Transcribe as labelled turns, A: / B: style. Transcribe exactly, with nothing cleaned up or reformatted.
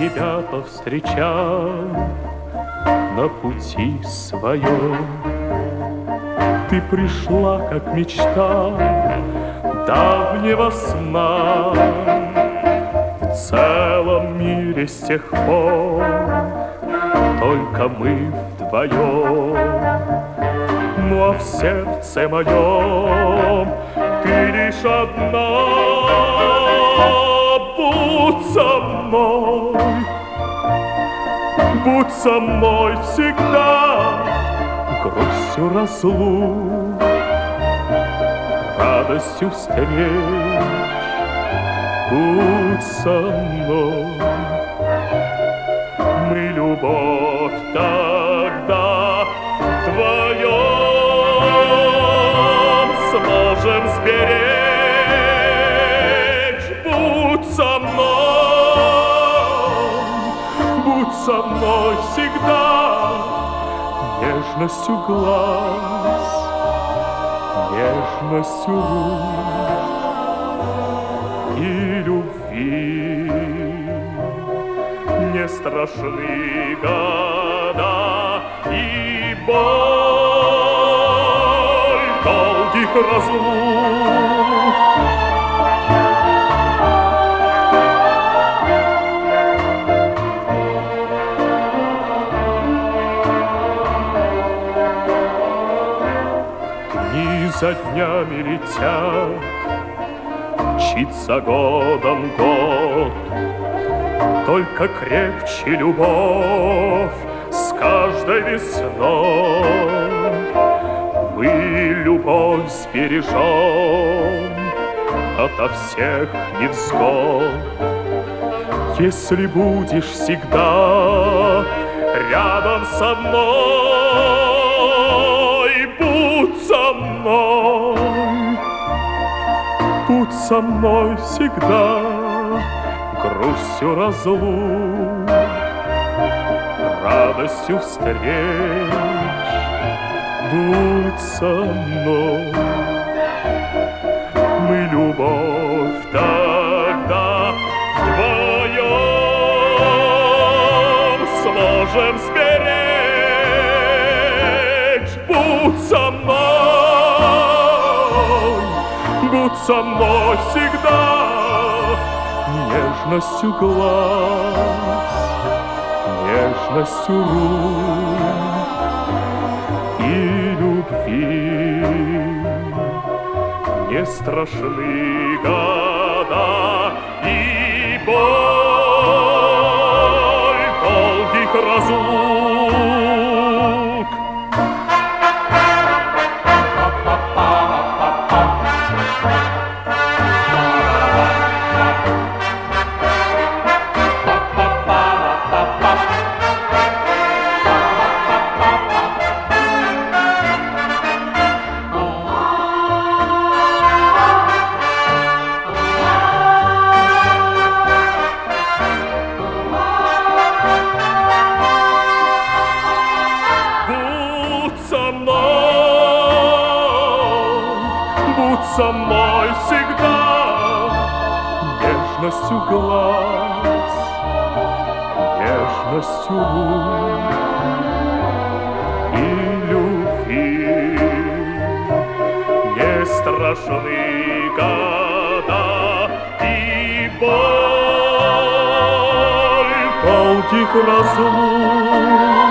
A: тебя повстречал на пути своем. Ты пришла, как мечта давнего сна. В целом мире с тех пор только мы вдвоем. Ну а в сердце моем ты лишь одна. Будь со мной, будь со мной всегда. Грустью разлук, радостью встреч, будь со мной. Мы любовь тогда вдвоем сможем сберечь. Будь со мной, будь со мной всегда. Нежностью глаз, нежностью рук и любви не страшны года и боль долгих разлук. За днями летят, мчится годом год. Только крепче любовь с каждой весной. Мы любовь сбережем ото всех невзгод. Если будешь всегда рядом со мной, будь со мной, будь со мной всегда. Грустью разлук, радостью встреч, будь со мной. Мы любовь тогда вдвоем сможем сберечь. Будь со мной, будь со мной всегда. Нежностью глаз, нежностью рук и любви не страшны года и боль долгих разлук. Будь со мной всегда. Нежностью глаз, нежностью рук и любви не страшны года и боль долгих разлук.